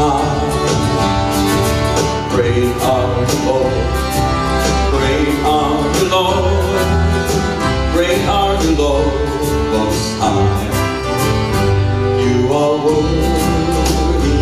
high. Great are you, Lord. Great are you, Lord. Great are you, Lord, most high. You are worthy,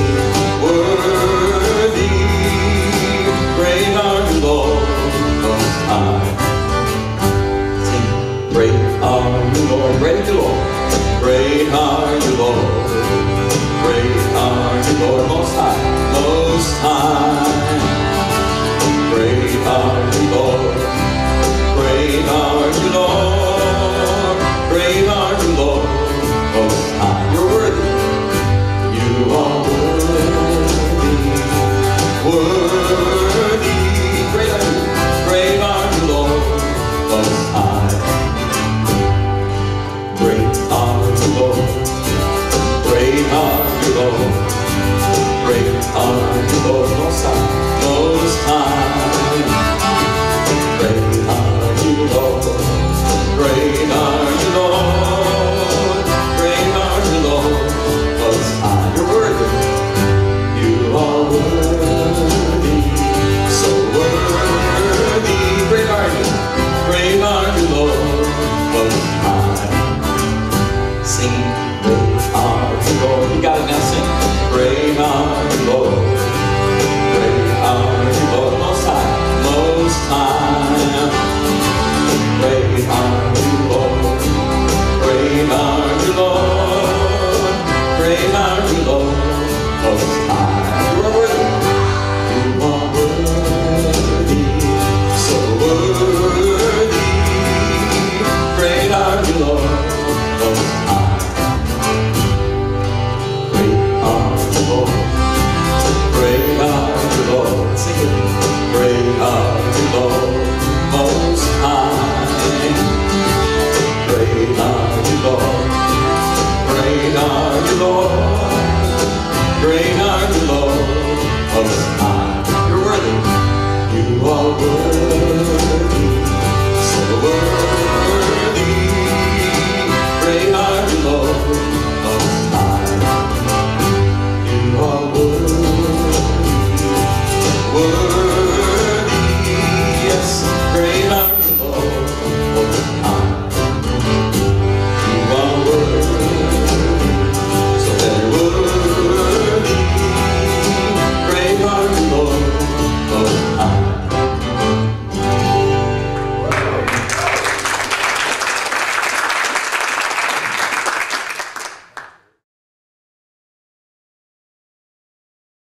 worthy. Great are you, Lord, most high. Sing, great are you, Lord. Great are you, Lord. Great are you, Lord. Great are you, Lord, most high, most high. Great are you, Lord.